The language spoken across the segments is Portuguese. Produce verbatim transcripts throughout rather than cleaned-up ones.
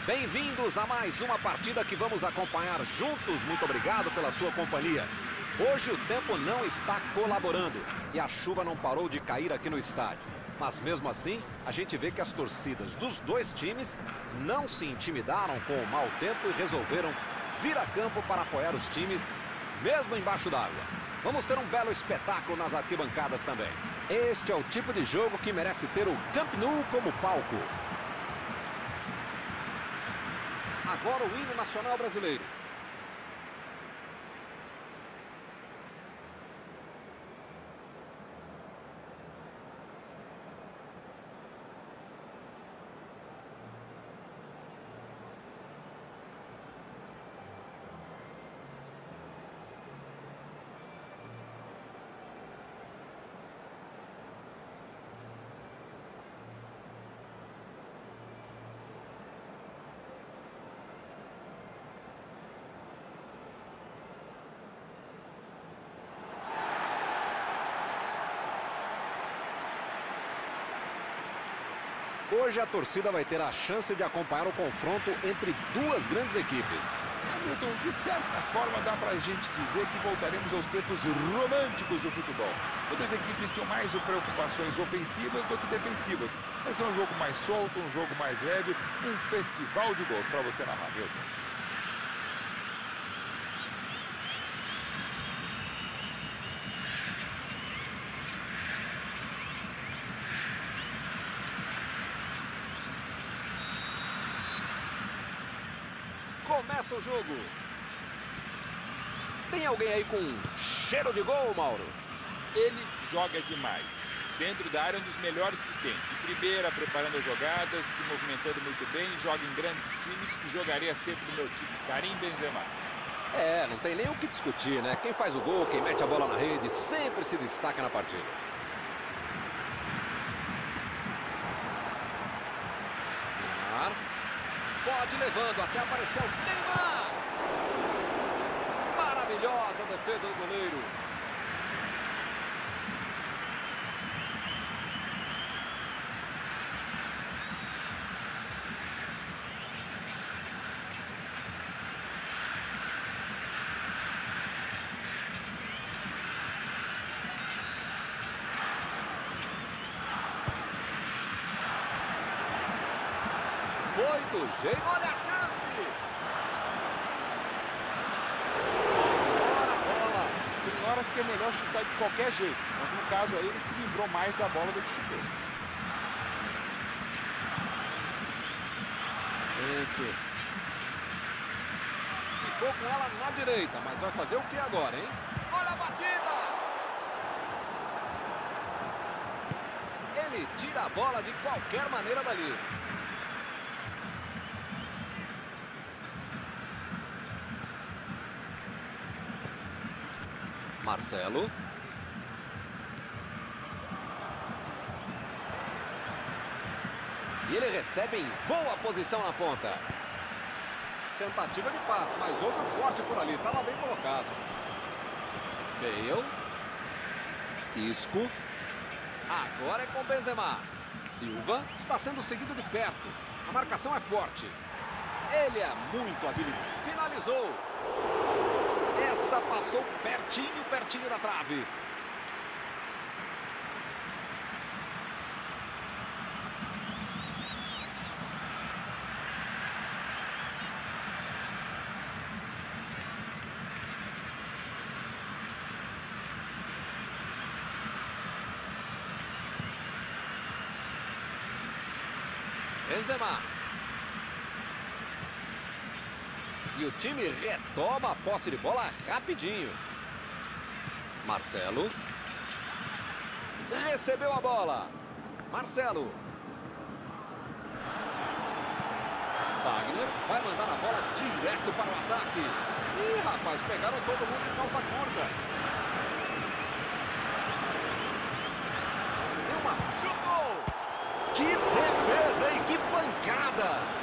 Bem-vindos a mais uma partida que vamos acompanhar juntos. Muito obrigado pela sua companhia. Hoje o tempo não está colaborando e a chuva não parou de cair aqui no estádio. Mas mesmo assim, a gente vê que as torcidas dos dois times não se intimidaram com o mau tempo e resolveram vir a campo para apoiar os times, mesmo embaixo d'água. Vamos ter um belo espetáculo nas arquibancadas também. Este é o tipo de jogo que merece ter o Camp Nou como palco. Agora o hino nacional brasileiro. Hoje a torcida vai ter a chance de acompanhar o confronto entre duas grandes equipes. Hamilton, de certa forma dá pra gente dizer que voltaremos aos tempos românticos do futebol. Outras equipes tinham mais preocupações ofensivas do que defensivas. Esse é um jogo mais solto, um jogo mais leve, um festival de gols para você narrar, Hamilton. Começa o jogo. Tem alguém aí com cheiro de gol, Mauro? Ele joga demais. Dentro da área, um dos melhores que tem. De primeira, preparando as jogadas, se movimentando muito bem, joga em grandes times e jogaria sempre no meu time. Karim Benzema. É, não tem nem o que discutir, né? Quem faz o gol, quem mete a bola na rede, sempre se destaca na partida. Pode levando até aparecer o Neymar. Maravilhosa defesa do goleiro. Foi do jeito, olha a chance! Fora a bola! Tem horas que é melhor chutar de qualquer jeito, mas no caso aí ele se livrou mais da bola do que chutou. Senso. Ficou com ela na direita, mas vai fazer o que agora, hein? Olha a batida! Ele tira a bola de qualquer maneira dali. Marcelo. E ele recebe em boa posição na ponta. Tentativa de passe, mas houve um corte por ali. Estava bem colocado. Bale. Isco. Agora é com Benzema. Silva está sendo seguido de perto. A marcação é forte. Ele é muito habilidoso. Finalizou. Essa passou pertinho, pertinho da trave. Benzema. E o time retoma a posse de bola rapidinho. Marcelo. Recebeu a bola. Marcelo. Fagner vai mandar a bola direto para o ataque. Ih, rapaz, pegaram todo mundo de calça curta. Deu uma... Chutou! Que defesa, hein? Que pancada!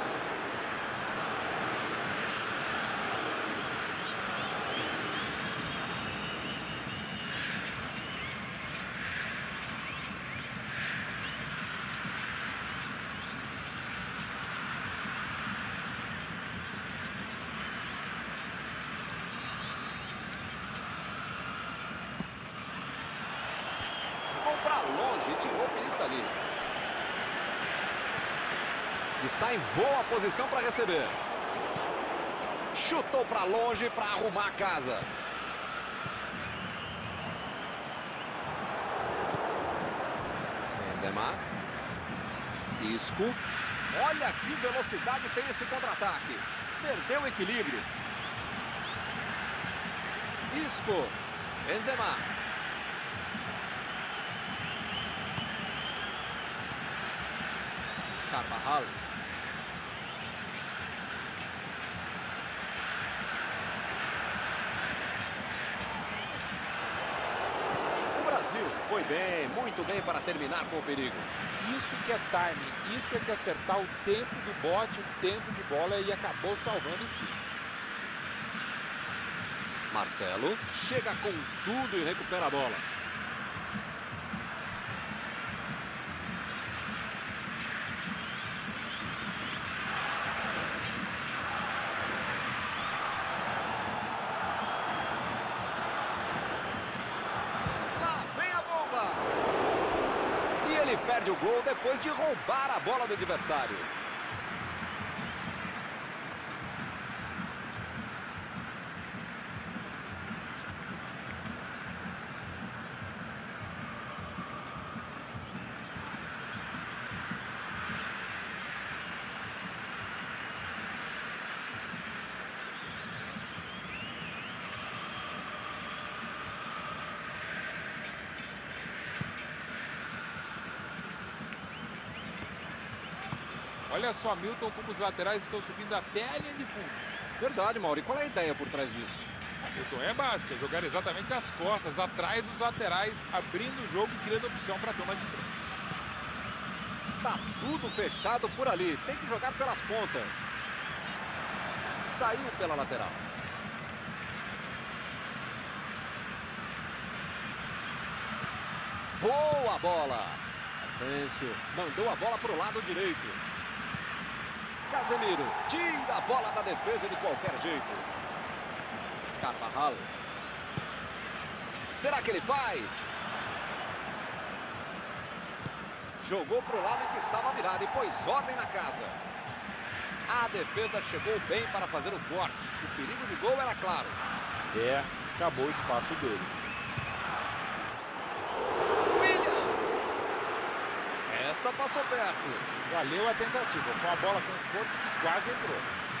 gente tirou o perigo dali. Está em boa posição para receber. Chutou para longe para arrumar a casa. Benzema. Isco. Olha que velocidade tem esse contra-ataque. Perdeu o equilíbrio. Isco. Benzema. Carvajal. O Brasil foi bem, muito bem para terminar com o perigo. Isso que é timing, isso é que acertar o tempo do bote, o tempo de bola e acabou salvando o time. Marcelo chega com tudo e recupera a bola. Lá vem a bomba! E ele perde o gol depois de roubar a bola do adversário. Olha só, Milton, como os laterais estão subindo até a linha de fundo. Verdade, Mauro. E qual é a ideia por trás disso? A Milton é básica, jogar exatamente as costas, atrás dos laterais, abrindo o jogo e criando opção para a toma de frente. Está tudo fechado por ali. Tem que jogar pelas pontas. Saiu pela lateral. Boa bola. Asensio mandou a bola para o lado direito. Casemiro tira a bola da defesa de qualquer jeito. Carvajal. Será que ele faz? Jogou para o lado em que estava virado e pôs ordem na casa. A defesa chegou bem para fazer o corte. O perigo de gol era claro. É, acabou o espaço dele. William. Essa passou perto. Valeu a tentativa. Foi uma bola com força que quase entrou.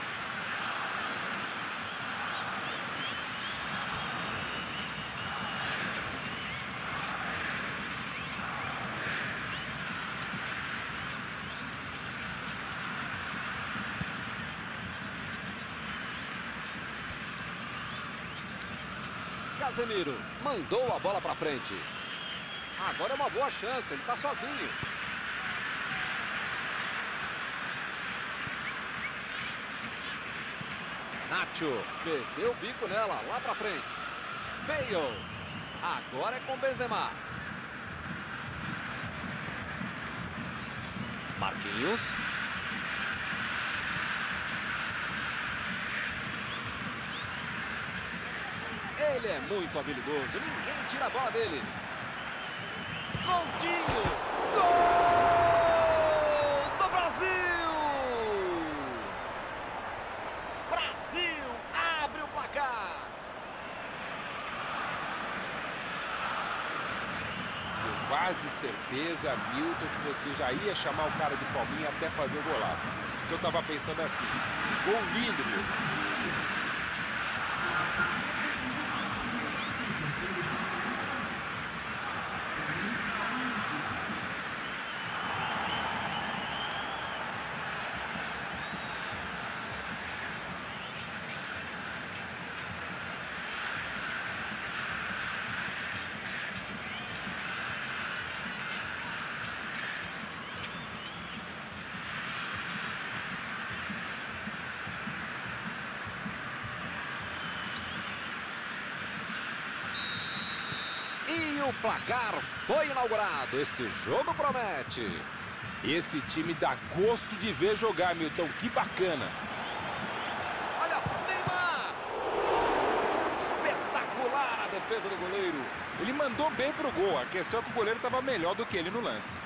Casemiro mandou a bola para frente. Agora é uma boa chance, ele está sozinho. Nacho meteu o bico nela, lá para frente. Bale. Agora é com Benzema. Marquinhos. Ele é muito habilidoso, ninguém tira a bola dele. Coutinho! Gol do Brasil! Brasil abre o placar. Com quase certeza, Milton, que você já ia chamar o cara de palminha até fazer o golaço. Porque eu tava pensando assim, gol lindo, meu. E o placar foi inaugurado. Esse jogo promete. Esse time dá gosto de ver jogar, Milton. Que bacana. Olha só, Neymar. Espetacular a defesa do goleiro. Ele mandou bem pro gol. A questão é que o goleiro estava melhor do que ele no lance.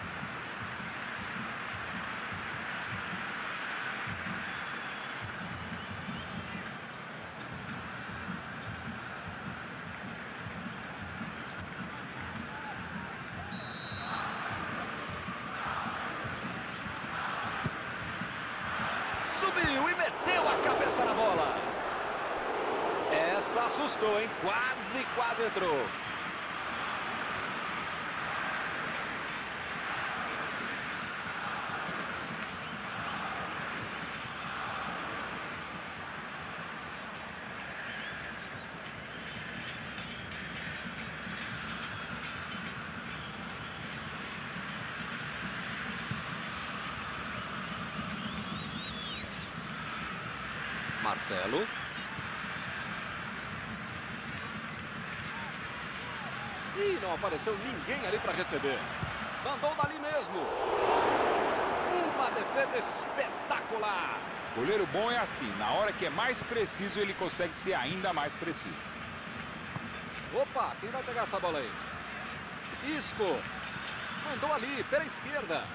Subiu e meteu a cabeça na bola. Essa assustou, hein? Quase, quase entrou. Marcelo. E não apareceu ninguém ali para receber. Mandou dali mesmo. Uma defesa espetacular. Goleiro bom é assim. Na hora que é mais preciso, ele consegue ser ainda mais preciso. Opa, quem vai pegar essa bola aí? Isco. Mandou ali, pela esquerda.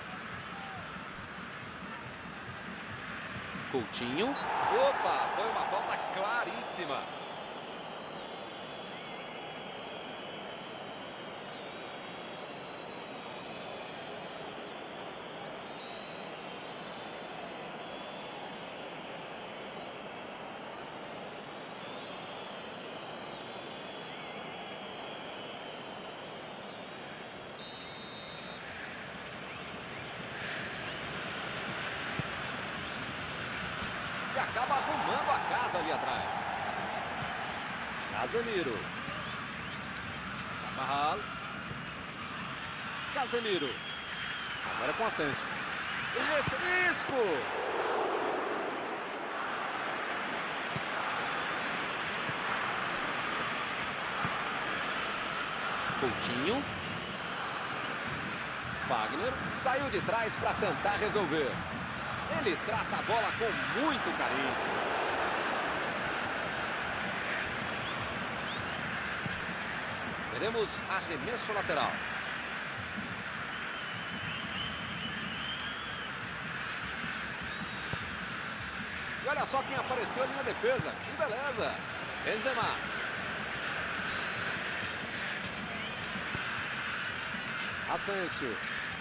Coutinho. Opa, foi uma falta claríssima. E acaba arrumando a casa ali atrás. Casemiro. Carvajal. Casemiro. Agora com Asensio. Isco. Coutinho. Fagner saiu de trás para tentar resolver. Ele trata a bola com muito carinho. Teremos arremesso lateral. E olha só quem apareceu ali na defesa. Que beleza. Benzema. Asensio.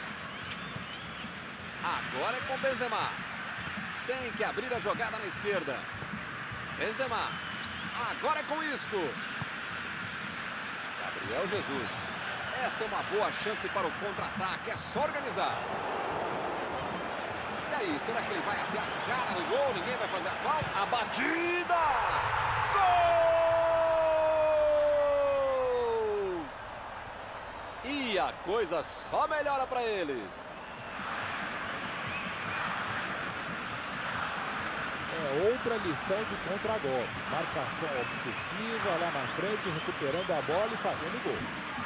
Agora é com Benzema. Tem que abrir a jogada na esquerda. Benzema. Agora é com Isco. Gabriel Jesus. Esta é uma boa chance para o contra-ataque. É só organizar. E aí, será que ele vai até a cara do gol? Ninguém vai fazer a falta? A batida! Gol! E a coisa só melhora para eles. É outra lição de contra-golpe. Marcação obsessiva lá na frente, recuperando a bola e fazendo gol.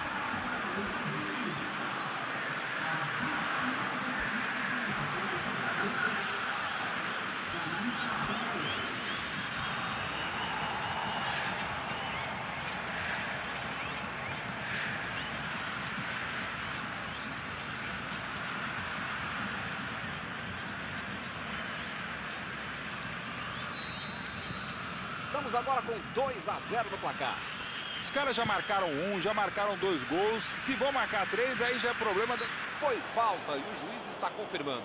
Estamos agora com dois a zero no placar. Os caras já marcaram um, já marcaram dois gols. Se vão marcar três, aí já é problema... De... Foi falta e o juiz está confirmando.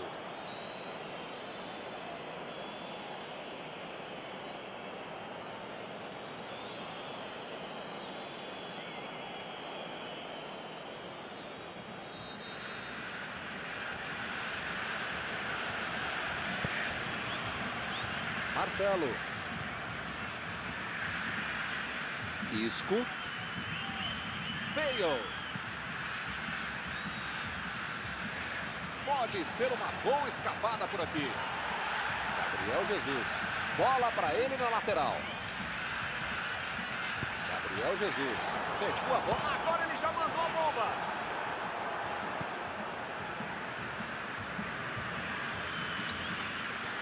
Marcelo. Isco. Bale. Pode ser uma boa escapada por aqui. Gabriel Jesus. Bola para ele na lateral. Gabriel Jesus. Pegou a bola. Agora ele já mandou a bomba.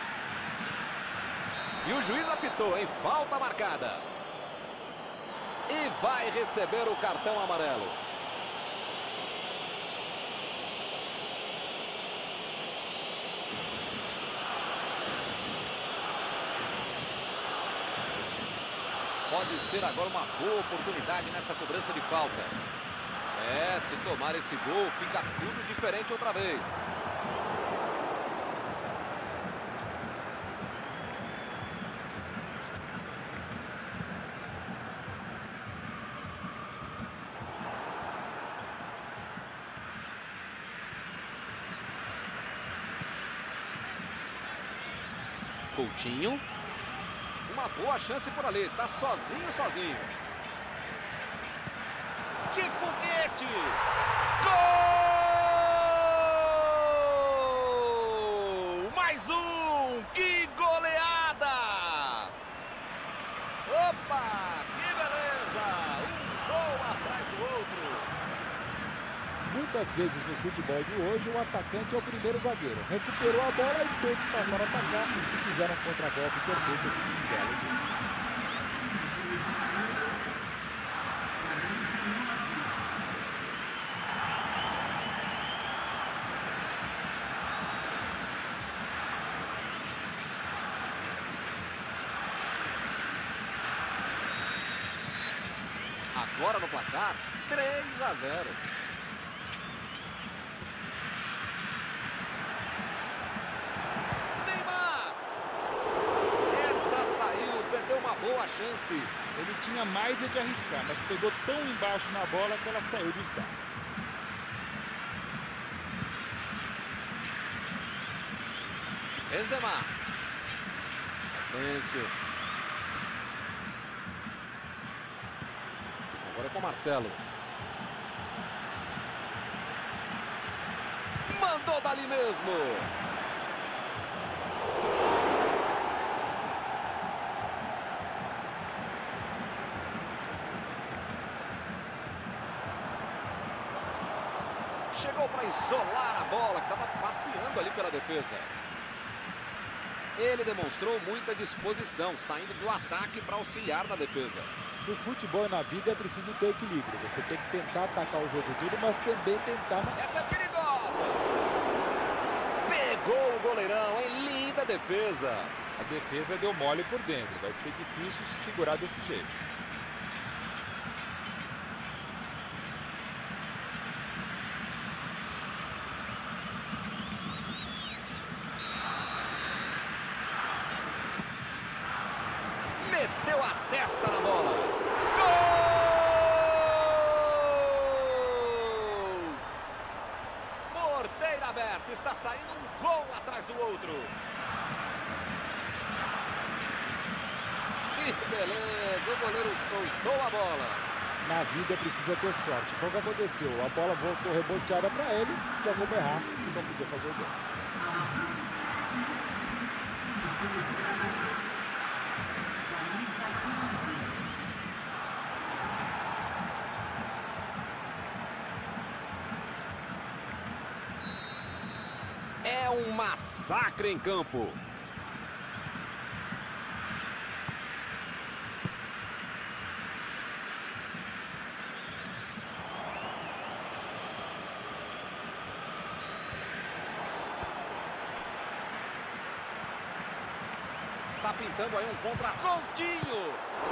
E o juiz apitou, em falta marcada. E vai receber o cartão amarelo. Pode ser agora uma boa oportunidade nessa cobrança de falta. É, se tomar esse gol, fica tudo diferente outra vez. Coutinho. Uma boa chance por ali. Tá sozinho, sozinho. Que foguete! Gol! Mais um! Que goleada! Opa! Que beleza! Um gol atrás do outro. Muitas vezes no futebol de hoje, o atacante é o primeiro zagueiro. Recuperou a bola e todos passaram a atacar e fizeram um contra-golpe perfeito. Agora no placar, três a zero. Boa chance. Ele tinha mais é de arriscar, mas pegou tão embaixo na bola que ela saiu do estádio. Benzema. Asensio. Agora é com o Marcelo. Mandou dali mesmo. Chegou para isolar a bola, que estava passeando ali pela defesa. Ele demonstrou muita disposição, saindo do ataque para auxiliar na defesa. No futebol e na vida é preciso ter equilíbrio. Você tem que tentar atacar o jogo tudo, mas também tentar... Essa é perigosa! Pegou o goleirão, em linda defesa. A defesa deu mole por dentro, vai ser difícil se segurar desse jeito. Meteu a testa na bola. Gol! Porteira aberta. Está saindo um gol atrás do outro. Que beleza. O goleiro soltou a bola. Na vida precisa ter sorte. Foi o que aconteceu. A bola voltou reboteada para ele. Já como errar e não podia fazer o gol. É um massacre em campo. Está pintando aí um contra Coutinho.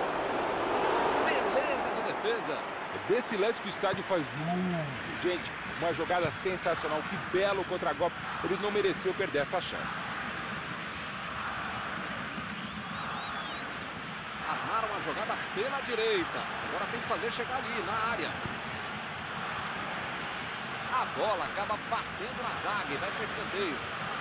Beleza de defesa. É desse lance que o estádio faz... Gente, uma jogada sensacional. Que belo contra-golpe. Eles não mereciam perder essa chance. Armaram a jogada pela direita. Agora tem que fazer chegar ali, na área. A bola acaba batendo na zaga e vai para escanteio.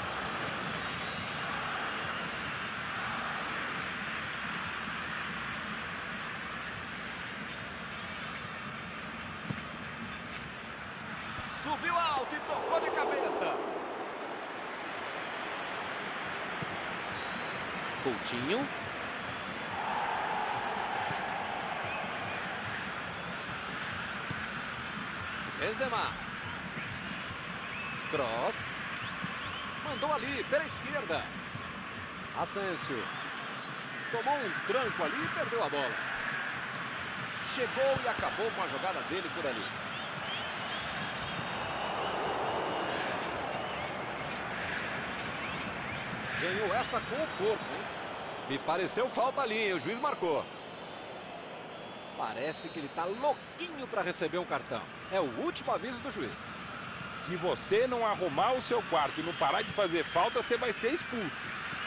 Subiu alto e tocou de cabeça. Coutinho. Benzema. Cross. Mandou ali pela esquerda. Asensio. Tomou um tranco ali e perdeu a bola. chegou e acabou com a jogada dele por ali. Ganhou essa com o corpo, hein? Me pareceu falta ali, hein? O juiz marcou. Parece que ele tá louquinho para receber um cartão. É o último aviso do juiz. Se você não arrumar o seu quarto e não parar de fazer falta, você vai ser expulso.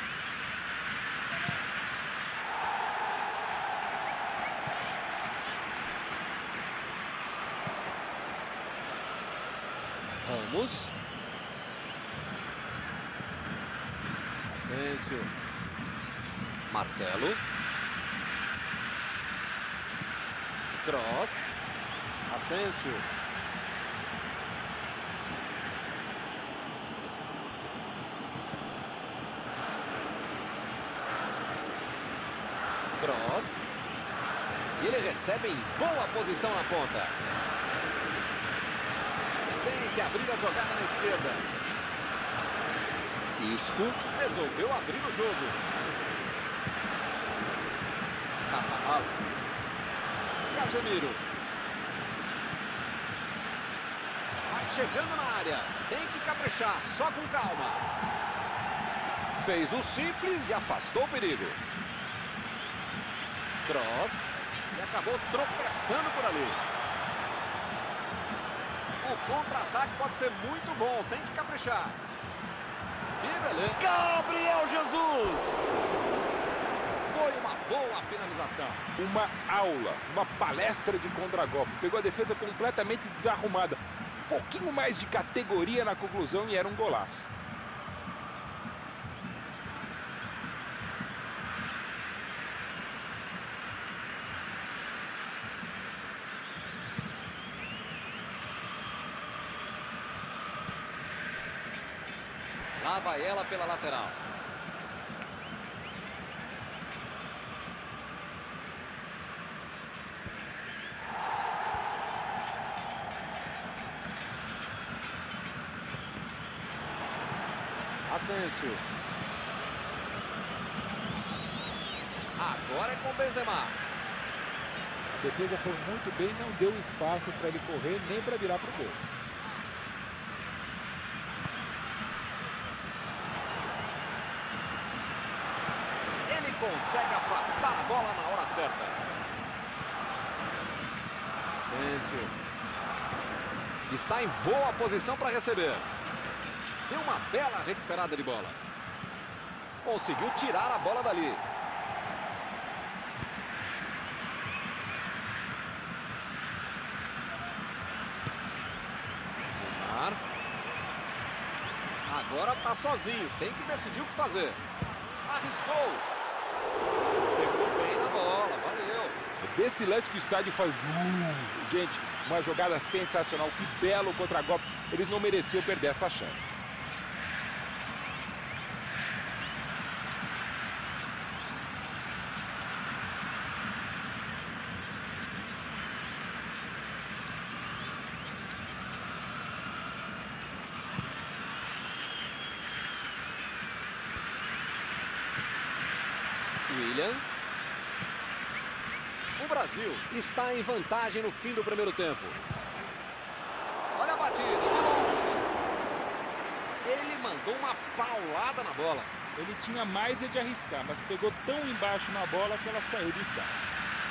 Ramos. Asensio. Marcelo. Cross. Asensio. Cross. E ele recebe em boa posição na ponta. Tem que abrir a jogada na esquerda. Isco resolveu abrir o jogo. Carvajal. Casemiro. Vai chegando na área. Tem que caprichar, só com calma. Fez o simples e afastou o perigo. Cross. E acabou tropeçando por ali. O contra-ataque pode ser muito bom. Tem que caprichar. Que beleza. Gabriel Jesus. Foi uma boa finalização. Uma aula, uma palestra de contragolpe. Pegou a defesa completamente desarrumada. Um pouquinho mais de categoria na conclusão e era um golaço. Lá vai ela pela lateral. Asensio. Agora é com Benzema. A defesa foi muito bem, não deu espaço para ele correr, nem para virar para o gol. Ele consegue afastar a bola na hora certa. Asensio. Está em boa posição para receber. Deu uma bela recuperada de bola. Conseguiu tirar a bola dali. Neymar. Agora está sozinho. Tem que decidir o que fazer. Arriscou. Pegou bem na bola. Valeu. Desse lance que o estádio faz... Uh, gente, uma jogada sensacional. Que belo contra-golpe. Eles não mereciam perder essa chance. William. O Brasil está em vantagem no fim do primeiro tempo. Olha a batida de longe. Ele mandou uma paulada na bola. Ele tinha mais é de arriscar, mas pegou tão embaixo na bola que ela saiu do estádio.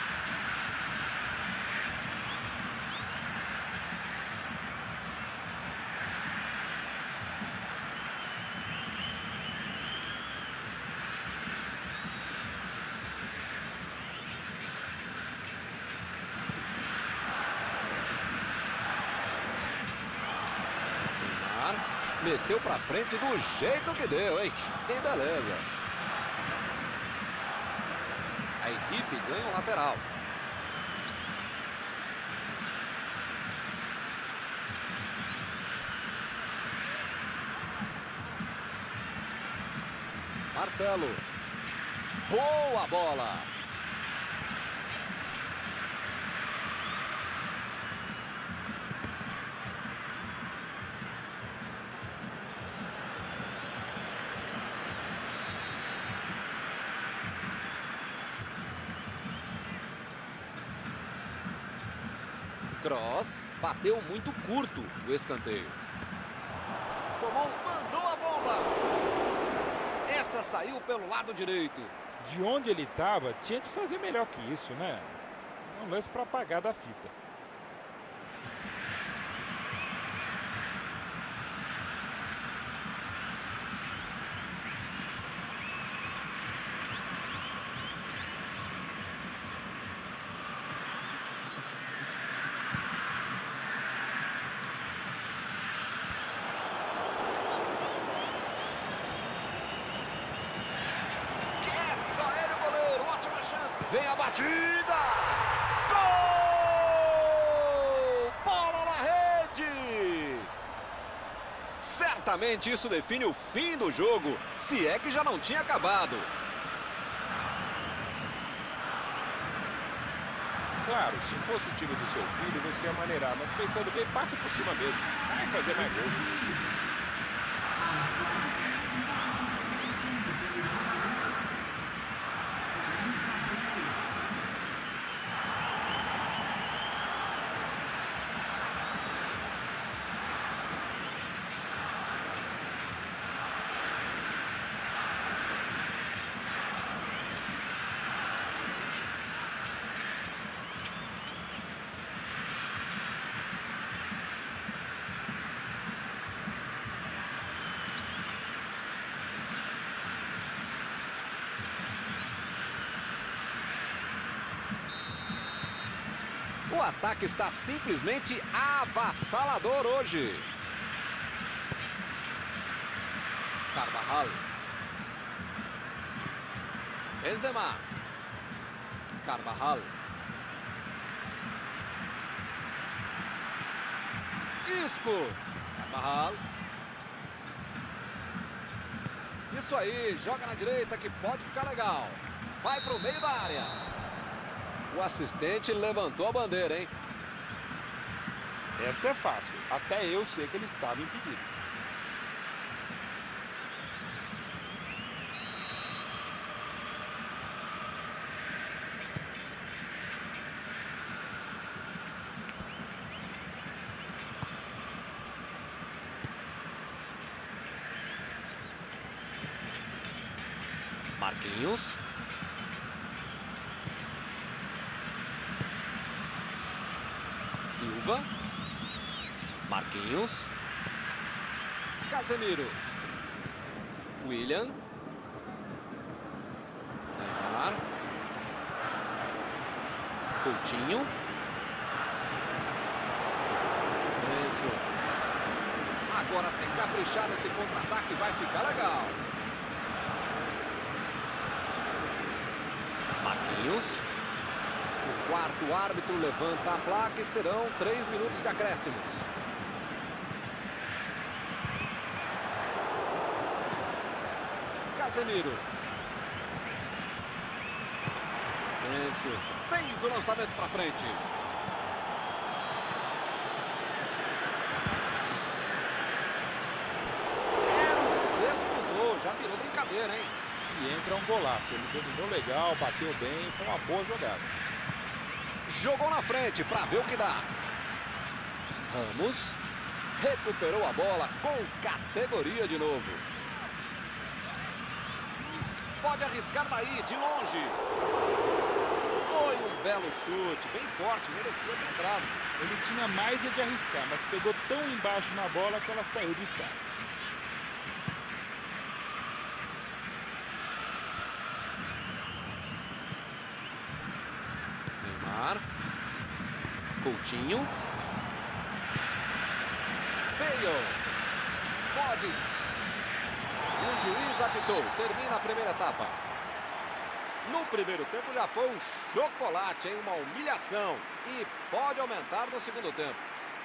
Meteu pra frente do jeito que deu, hein? Que beleza. A equipe ganha o lateral. Marcelo. Boa bola. Cross, bateu muito curto no escanteio. Tomou, mandou a bomba. Essa saiu pelo lado direito. De onde ele estava, tinha que fazer melhor que isso, né? Um lance para apagar da fita. Vem a batida! Gol! Bola na rede! Certamente isso define o fim do jogo, se é que já não tinha acabado. Claro, se fosse o time do seu filho, você ia maneirar, mas pensando bem, passa por cima mesmo. Vai fazer mais gol. O ataque está simplesmente avassalador hoje. Carvajal. Benzema. Carvajal. Isco. Carvajal. Isso aí, joga na direita que pode ficar legal. Vai para o meio da área. O assistente levantou a bandeira, hein? Essa é fácil. Até eu sei que ele estava impedido. Marquinhos. Silva. Marquinhos. Casemiro. William. Neymar. Coutinho. Silêncio. Agora, se caprichar nesse contra-ataque, vai ficar legal. Marquinhos. O quarto árbitro levanta a placa e serão três minutos de acréscimos. Casemiro. Asensio fez o lançamento para frente. Era o sexto gol, já virou brincadeira, hein? Se entra um golaço, ele dominou legal, bateu bem, foi uma boa jogada. Jogou na frente para ver o que dá. Ramos recuperou a bola com categoria de novo. Pode arriscar daí, de longe. Foi um belo chute, bem forte, merecia ter entrado. Ele tinha mais de arriscar, mas pegou tão embaixo na bola que ela saiu do estádio. Neymar. Coutinho. Bale. Pode. E o juiz apitou. Termina a primeira etapa. No primeiro tempo já foi um chocolate, hein? Uma humilhação. E pode aumentar no segundo tempo.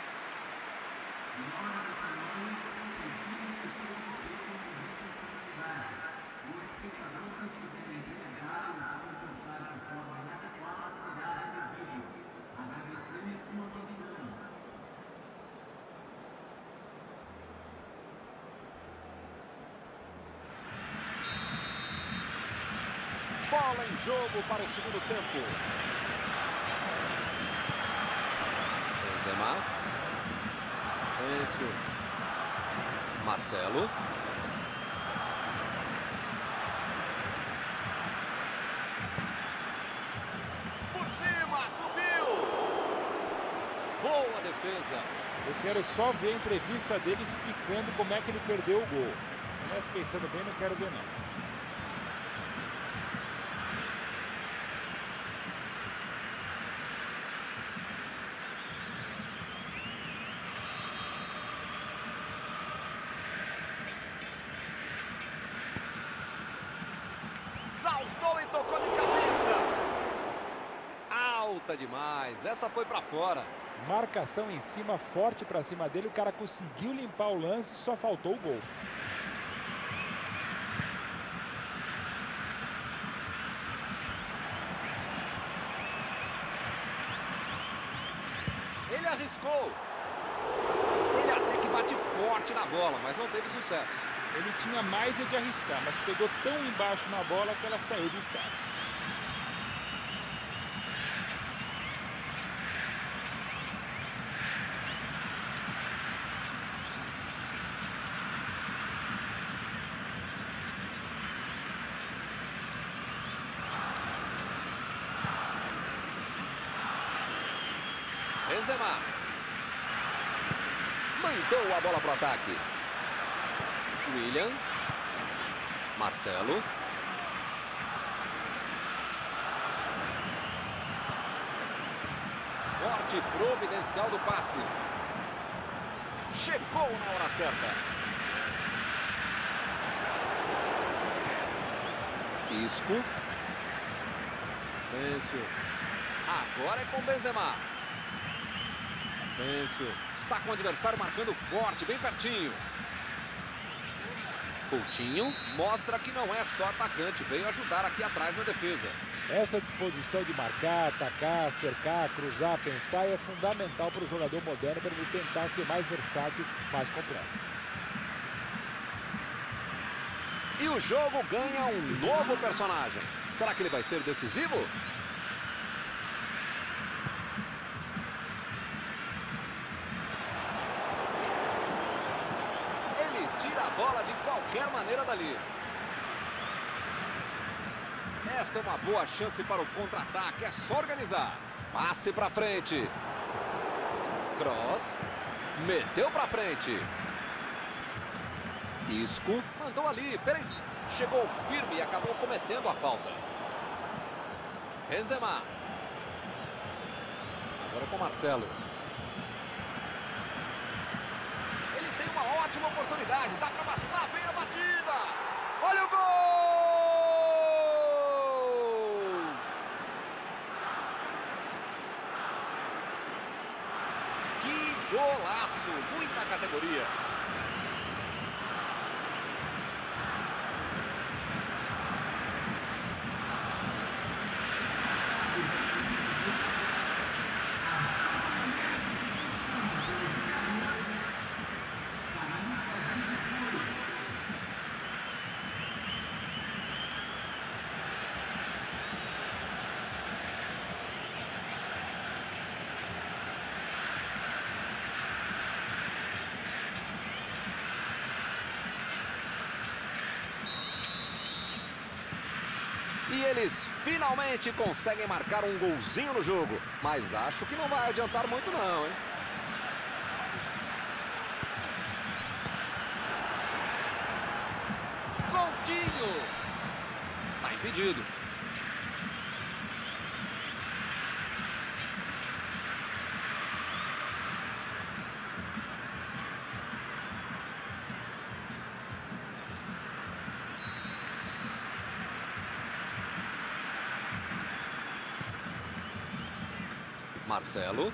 Bola em jogo para o segundo tempo. Benzema. Asensio. Marcelo. Por cima, subiu. Boa defesa. Eu quero só ver a entrevista dele explicando como é que ele perdeu o gol. Mas pensando bem, não quero ver não. Saltou e tocou de cabeça. Alta demais. Essa foi pra fora. Marcação em cima, forte pra cima dele. O cara conseguiu limpar o lance, só faltou o gol. Ele arriscou. Ele até que bate forte na bola, mas não teve sucesso. Ele tinha mais de arriscar, mas pegou tão embaixo na bola que ela saiu do estádio. Benzema. Mandou a bola para o ataque. William. Marcelo. Forte providencial do passe. Chegou na hora certa. Isco. Asensio. Agora é com Benzema. Asensio. Está com o adversário marcando forte, bem pertinho. Coutinho mostra que não é só atacante, veio ajudar aqui atrás na defesa. Essa disposição de marcar, atacar, cercar, cruzar, pensar é fundamental para o jogador moderno, para ele tentar ser mais versátil, mais completo. E o jogo ganha um novo personagem. Será que ele vai ser decisivo? Tira a bola de qualquer maneira dali. Esta é uma boa chance para o contra-ataque. É só organizar. Passe para frente. Cross. Meteu para frente. Isco. Mandou ali. Pérez chegou firme e acabou cometendo a falta. Benzema. Agora com Marcelo. Uma ótima oportunidade, dá para bater, lá vem a batida, olha o gol! Que golaço, muita categoria. E eles finalmente conseguem marcar um golzinho no jogo. Mas acho que não vai adiantar muito não, hein? Coutinho! Tá impedido. Marcelo.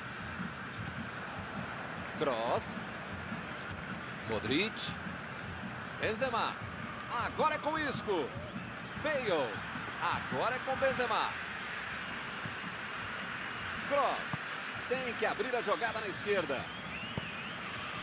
Cross. Modric. Benzema. Agora é com Isco. Bale. Agora é com Benzema. Cross. Tem que abrir a jogada na esquerda.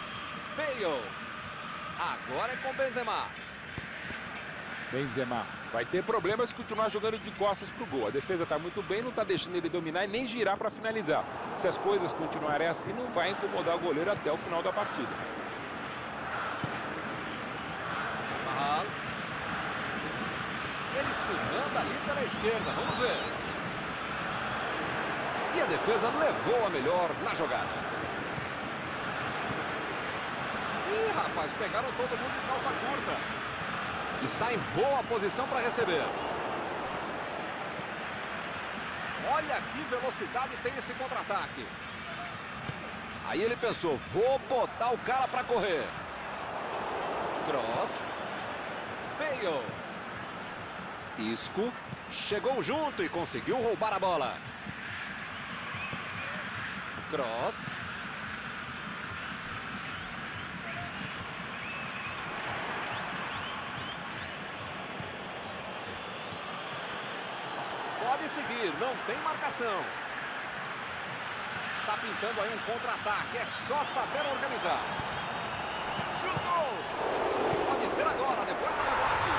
Bale. Agora é com Benzema. Benzema. Vai ter problemas se continuar jogando de costas pro gol. A defesa tá muito bem, não tá deixando ele dominar e nem girar para finalizar. Se as coisas continuarem assim, não vai incomodar o goleiro até o final da partida. Carvalho. Ele se manda ali pela esquerda, vamos ver. E a defesa levou a melhor na jogada. Ih, rapaz, pegaram todo mundo de calça curta. Está em boa posição para receber. Olha que velocidade tem esse contra-ataque. Aí ele pensou, vou botar o cara para correr. Cross. Bale. Isco. Chegou junto e conseguiu roubar a bola. Cross. Pode seguir, não tem marcação. Está pintando aí um contra-ataque, é só saber organizar. Chutou! Pode ser agora, depois do rebote.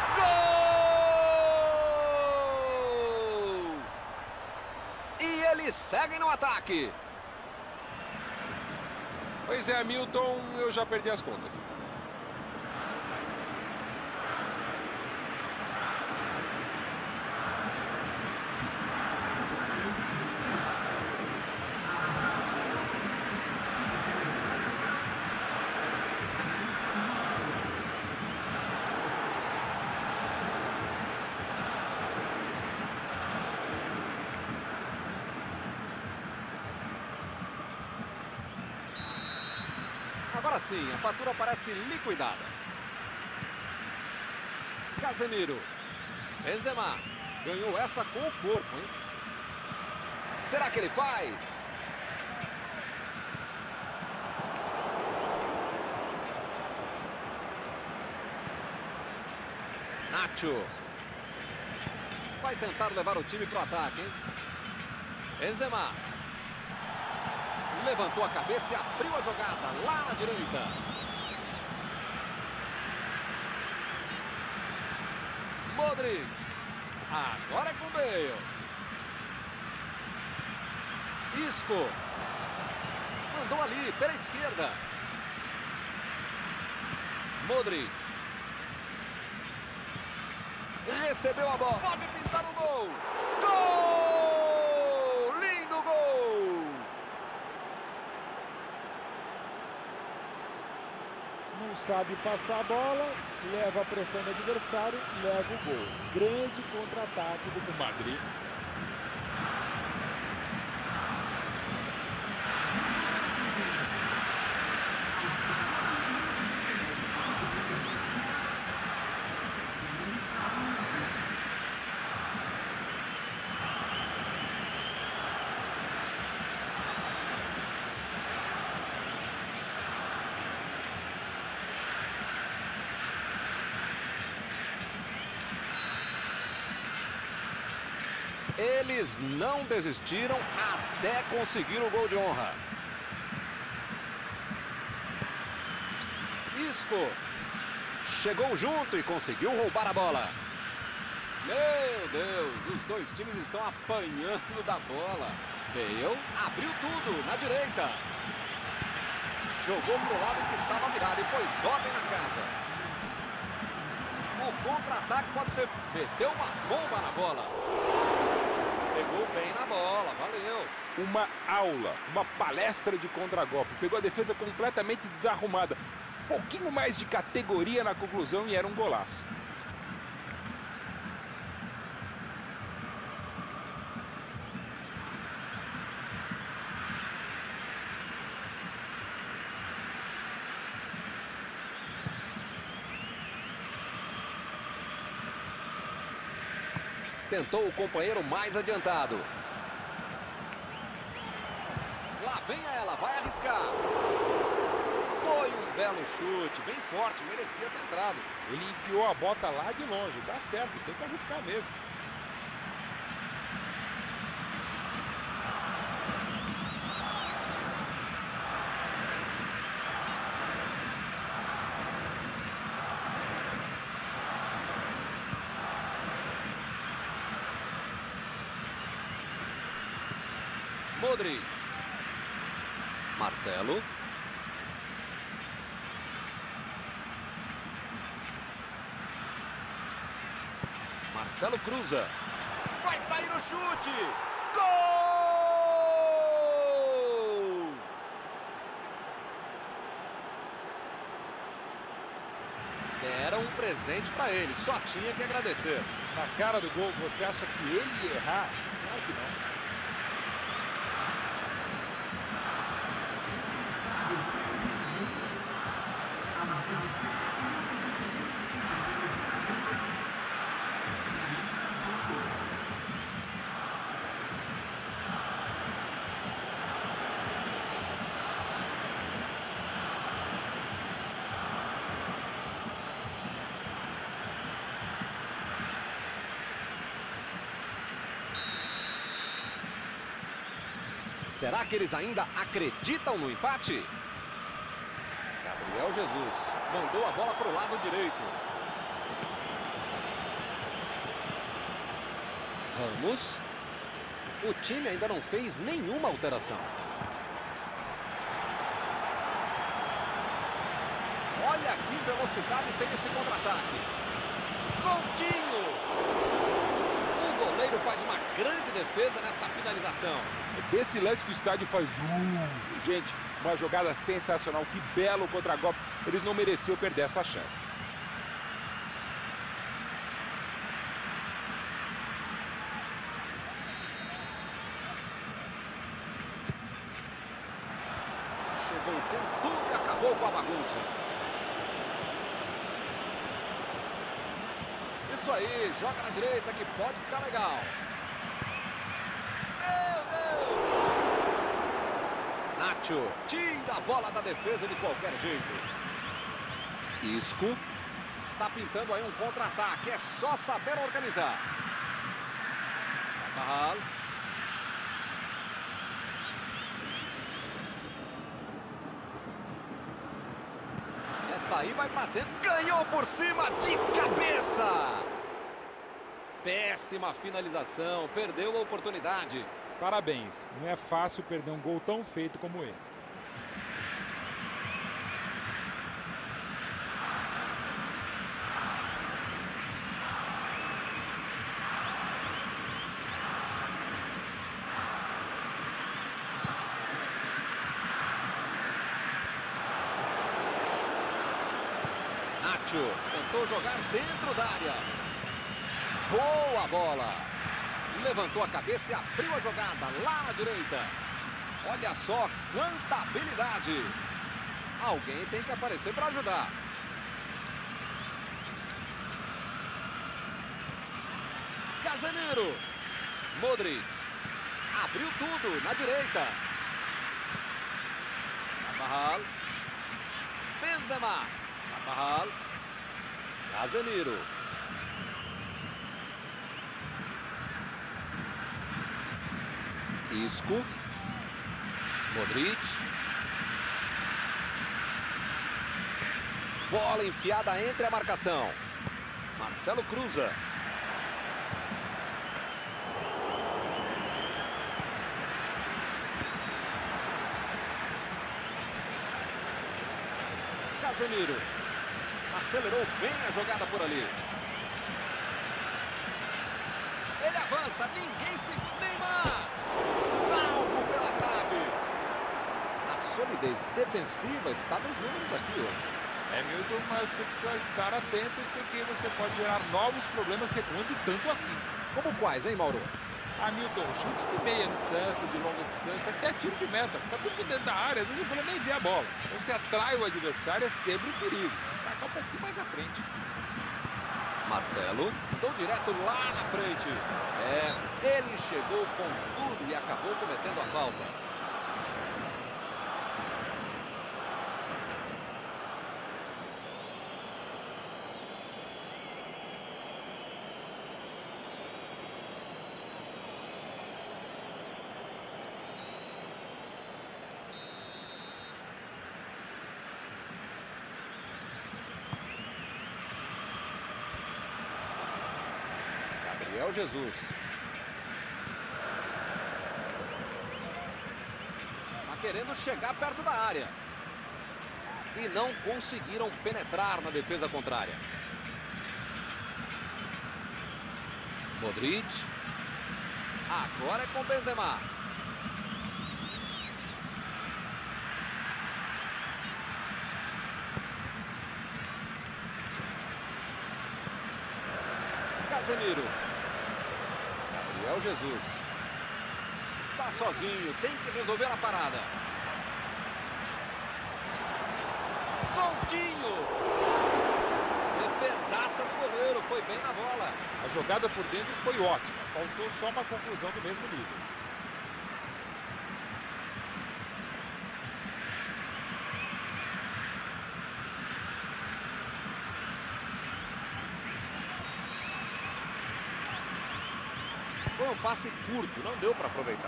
Gol! E eles seguem no ataque. Pois é, Milton, eu já perdi as contas. Agora sim, a fatura parece liquidada. Casemiro. Benzema. Ganhou essa com o corpo, hein? Será que ele faz? Nacho. Vai tentar levar o time para o ataque, hein? Benzema. Levantou a cabeça e abriu a jogada lá na direita. Modric. Agora é com o Bale. Isco. Mandou ali pela esquerda. Modric. Recebeu a bola. Pode pintar o gol. Gol! Lindo gol! Não sabe passar a bola, leva a pressão do adversário, leva o gol. Grande contra-ataque do Madrid. Eles não desistiram até conseguir o gol de honra. Isco. Chegou junto e conseguiu roubar a bola. Meu Deus, os dois times estão apanhando da bola. Bale abriu tudo na direita. Jogou pro lado que estava virado e pôs ordem na casa. O contra-ataque pode ser... Meteu uma bomba na bola. Pegou bem na bola, valeu. Uma aula, uma palestra de contragolpe. Pegou a defesa completamente desarrumada. Um pouquinho mais de categoria na conclusão e era um golaço. Tentou o companheiro mais adiantado. Lá vem ela, vai arriscar. Foi um belo chute, bem forte, merecia ter entrado. Ele enfiou a bota lá de longe, tá certo, tem que arriscar mesmo. Modric. Marcelo. Marcelo cruza. Vai sair o chute. Gol! Era um presente para ele, só tinha que agradecer. Na cara do gol, você acha que ele ia errar? Claro que não. Será que eles ainda acreditam no empate? Gabriel Jesus mandou a bola para o lado direito. Ramos. O time ainda não fez nenhuma alteração. Olha que velocidade tem esse contra-ataque. Coutinho! O goleiro faz uma grande defesa nesta finalização. Desse lance que o estádio faz... Uh, gente, uma jogada sensacional. Que belo contra-golpe. Eles não mereciam perder essa chance. Chegou com tudo e acabou com a bagunça. Isso aí, joga na direita que pode ficar legal. Nacho tira a bola da defesa de qualquer jeito. Isco está pintando aí um contra-ataque. É só saber organizar. Carvajal. Essa aí vai pra dentro. Ganhou por cima de cabeça. Péssima finalização. Perdeu a oportunidade. Parabéns, não é fácil perder um gol tão feito como esse. Nacho tentou jogar dentro da área. Boa bola. Levantou a cabeça e abriu a jogada lá na direita. Olha só quanta habilidade. Alguém tem que aparecer para ajudar. Casemiro. Modric. Abriu tudo na direita. Carvajal. Benzema. Carvajal. Casemiro. Isco. Modric. Bola enfiada entre a marcação. Marcelo cruza. Casemiro. Acelerou bem a jogada por ali. Ele avança, ninguém se... Neymar! Salvo pela trave. A solidez defensiva está nos números aqui hoje. É, Milton, mas você precisa estar atento porque você pode gerar novos problemas recuando tanto assim. Como quais, hein, Mauro? Hamilton, chute de meia distância, de longa distância, até tiro de meta. Fica tudo dentro da área, às vezes o goleiro nem vê a bola. Então você atrai o adversário, é sempre um perigo. Vai cá um pouquinho mais à frente. Marcelo, deu direto lá na frente. É, ele chegou com tudo e acabou cometendo a falta. Gabriel Jesus. querendo chegar perto da área. E não conseguiram penetrar na defesa contrária. Modric. Agora é com Benzema. Casemiro. Gabriel Jesus. Tá sozinho, tem que resolver a parada. Coutinho. Defesaça do goleiro, foi bem na bola. A jogada por dentro foi ótima, faltou só uma conclusão do mesmo nível. Foi um passe curto, não deu para aproveitar.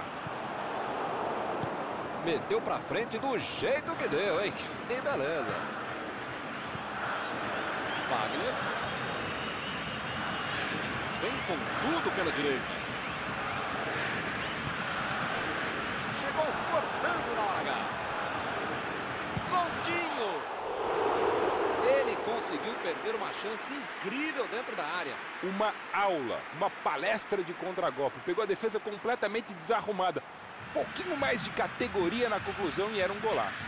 Meteu para frente do jeito que deu, hein? Que beleza. Fagner. Vem com tudo pela direita. Chegou cortando na hora H. Coutinho. Ele conseguiu perder uma chance incrível dentro da área. Uma aula, uma palestra de contragolpe. Pegou a defesa completamente desarrumada. Um pouquinho mais de categoria na conclusão e era um golaço.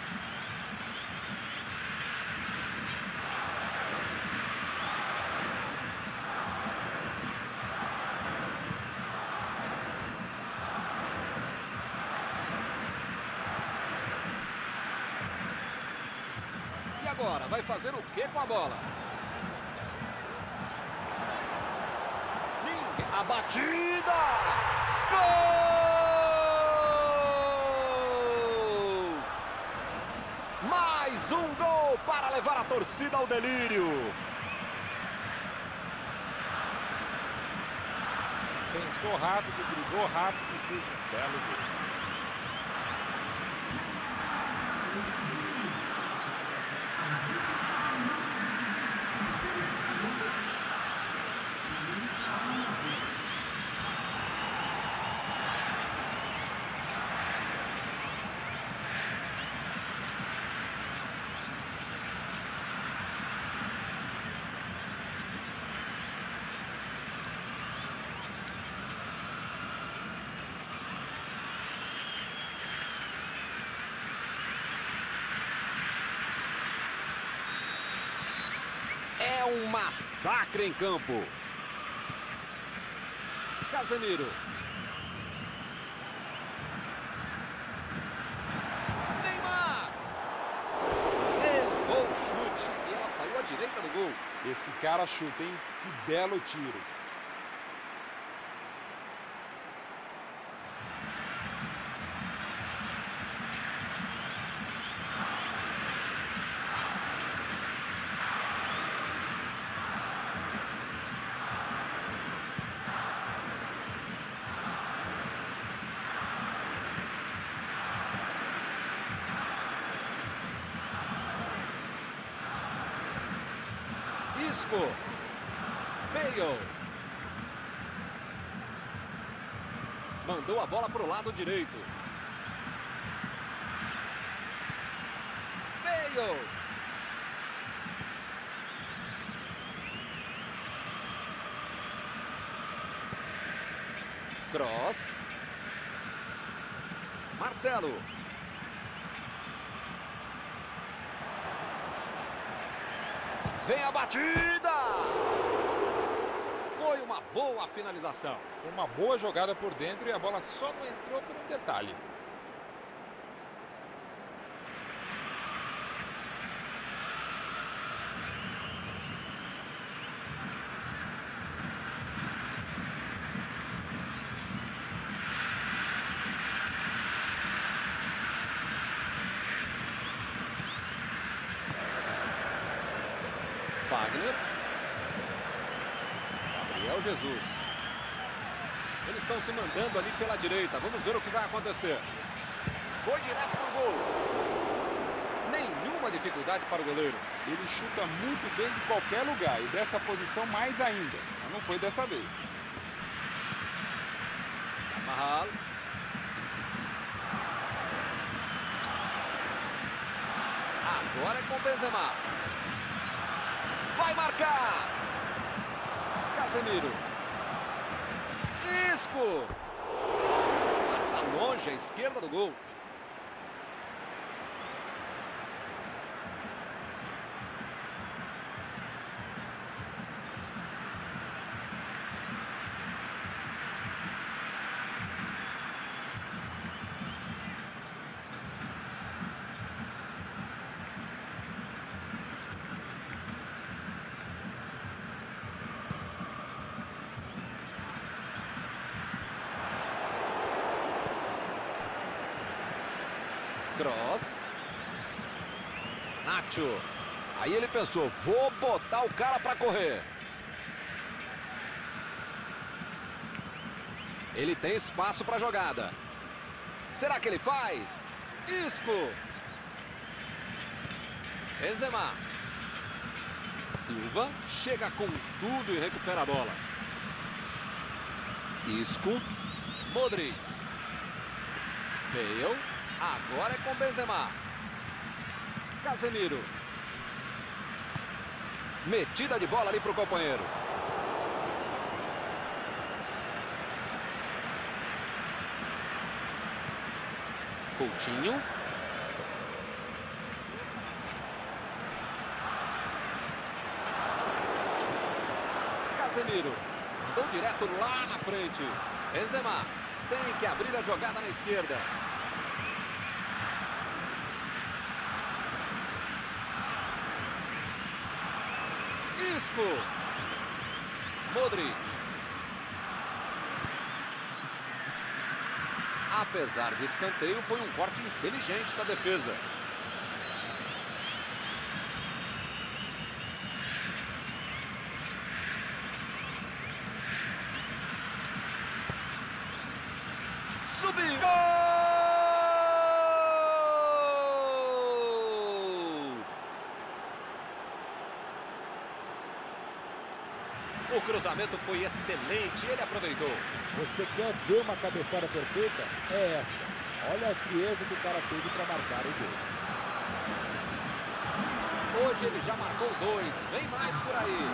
E agora, vai fazer o que com a bola? A batida! Gol! Mais um gol para levar a torcida ao delírio. Pensou rápido, driblou rápido e fez um belo gol. É um massacre em campo. Casemiro. Neymar. Errou o chute e ela saiu à direita do gol. Esse cara chuta, hein? Que belo tiro. Isco. Bale. Mandou a bola para o lado direito. Bale. Cross. Marcelo. Vem a batida! Foi uma boa finalização. Foi uma boa jogada por dentro e a bola só não entrou por um detalhe. Fagner. Gabriel Jesus. Eles estão se mandando ali pela direita. Vamos ver o que vai acontecer. Foi direto para o gol. Nenhuma dificuldade para o goleiro. Ele chuta muito bem de qualquer lugar e dessa posição mais ainda. Mas não foi dessa vez. Carvajal. Agora é com Benzema. Vai marcar. Casemiro. Isco. Passa longe à esquerda do gol. Cross. Nacho. Aí ele pensou, vou botar o cara para correr. Ele tem espaço para jogada. Será que ele faz? Isco. Benzema. Silva chega com tudo e recupera a bola. Isco. Modric. Bale. Agora é com Benzema. Casemiro. Metida de bola ali para o companheiro. Coutinho. Casemiro. Mandou direto lá na frente. Benzema. Tem que abrir a jogada na esquerda. Isco. Modric. Apesar do escanteio, foi um corte inteligente da defesa. Subiu! Gol! O cruzamento foi excelente, ele aproveitou. Você quer ver uma cabeçada perfeita? É essa. Olha a frieza que o cara teve para marcar o gol. Hoje ele já marcou dois, vem mais por aí.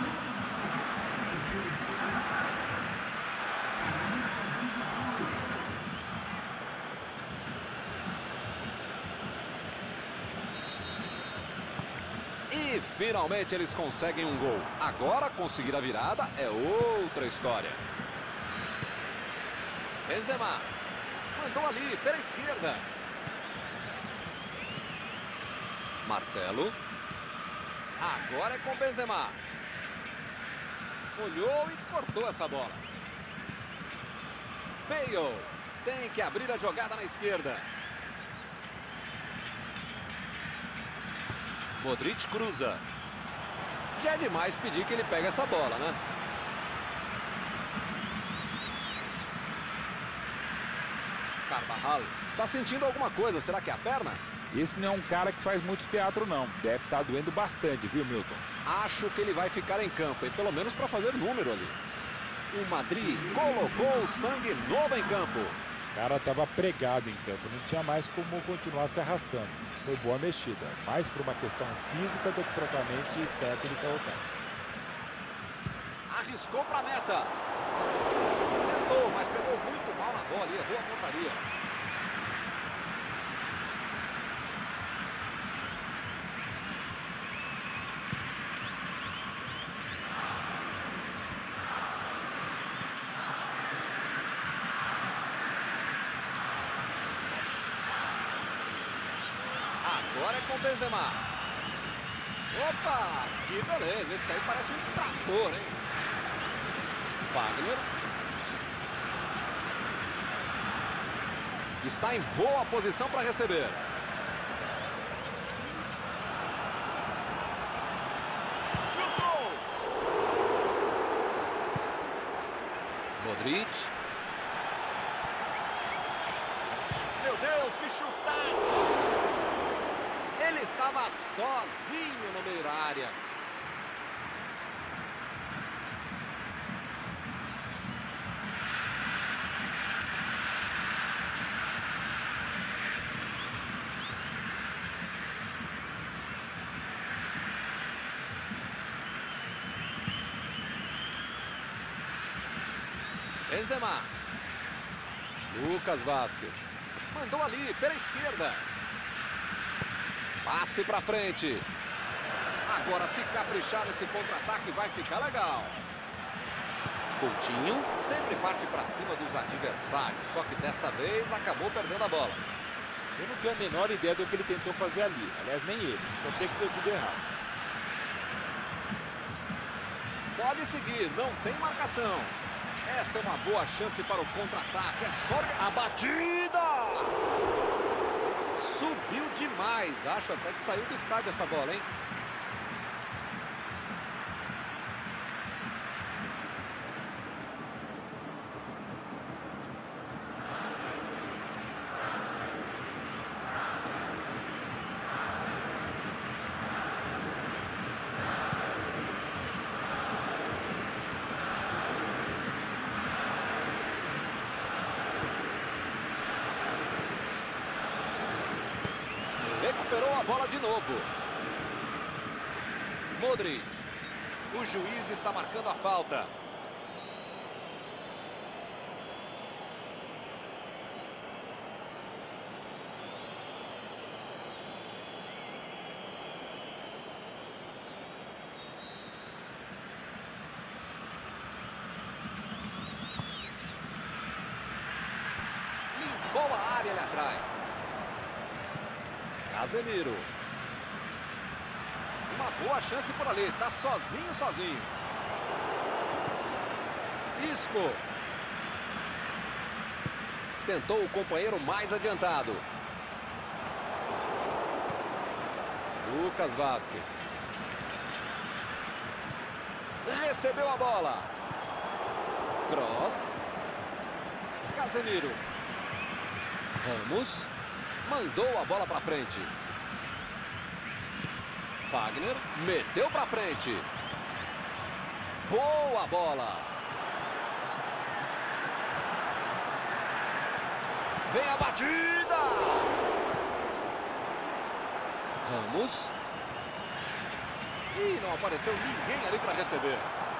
E finalmente eles conseguem um gol. Agora conseguir a virada é outra história. Benzema. Mandou ali pela esquerda. Marcelo. Agora é com Benzema. Olhou e cortou essa bola. Bale. Tem que abrir a jogada na esquerda. Modric cruza. Já é demais pedir que ele pegue essa bola, né? Carvajal. Está sentindo alguma coisa? Será que é a perna? Esse não é um cara que faz muito teatro, não. Deve estar doendo bastante, viu, Milton? Acho que ele vai ficar em campo, e pelo menos para fazer número ali. O Madrid colocou o sangue novo em campo. O cara estava pregado em campo, não tinha mais como continuar se arrastando. Foi boa mexida, mais por uma questão física do que propriamente técnica ou tática. Arriscou para a meta. Tentou, mas pegou muito mal na bola e errou a pontaria. Agora é com Benzema. Opa, que beleza. Esse aí parece um trator, hein? Fagner. Está em boa posição para receber. Chutou! Modric. Meu Deus, que chutaço! Ele estava sozinho no meio da área. Benzema. Lucas Vazquez. Mandou ali, pela esquerda. Passe pra frente. Agora, se caprichar nesse contra-ataque, vai ficar legal. Coutinho sempre parte pra cima dos adversários, só que desta vez acabou perdendo a bola. Eu não tenho a menor ideia do que ele tentou fazer ali. Aliás, nem ele. Só sei que deu tudo errado. Pode seguir, não tem marcação. Esta é uma boa chance para o contra-ataque. É só a batida! Subiu demais. Acho até que saiu do estádio essa bola, hein? Recuperou a bola de novo. Modric. O juiz está marcando a falta. Limpou a área ali atrás. Casemiro. Uma boa chance por ali. Tá sozinho, sozinho. Isco. Tentou o companheiro mais adiantado. Lucas Vazquez. Recebeu a bola. Cross. Casemiro. Ramos. Mandou a bola para frente. Fagner meteu para frente. Boa bola. Vem a batida. Ramos. E não apareceu ninguém ali para receber.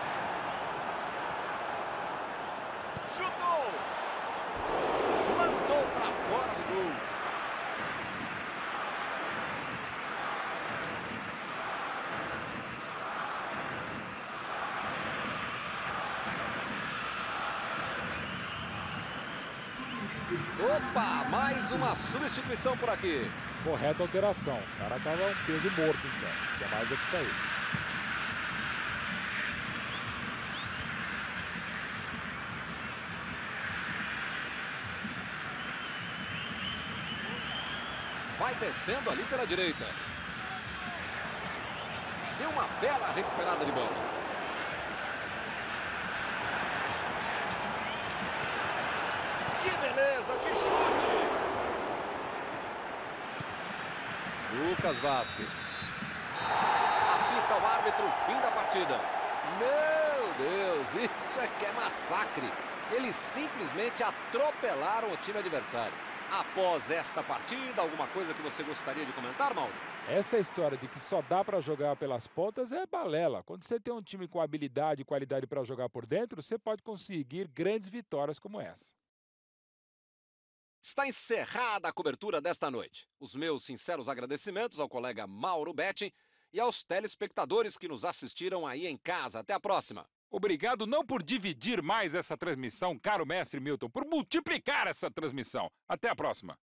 Chutou. Mandou para fora do gol. Opa, mais uma substituição por aqui. Correta alteração. O cara tava um peso morto, então. Tinha mais é que sair. Vai descendo ali pela direita. Deu uma bela recuperada de bola. Que beleza, que chute! Lucas Vazquez. Apita o árbitro, fim da partida. Meu Deus, isso é que é massacre. Eles simplesmente atropelaram o time adversário. Após esta partida, alguma coisa que você gostaria de comentar, Mauro? Essa história de que só dá para jogar pelas pontas é balela. Quando você tem um time com habilidade e qualidade para jogar por dentro, você pode conseguir grandes vitórias como essa. Está encerrada a cobertura desta noite. Os meus sinceros agradecimentos ao colega Mauro Betting e aos telespectadores que nos assistiram aí em casa. Até a próxima. Obrigado não por dividir mais essa transmissão, caro mestre Milton, por multiplicar essa transmissão. Até a próxima.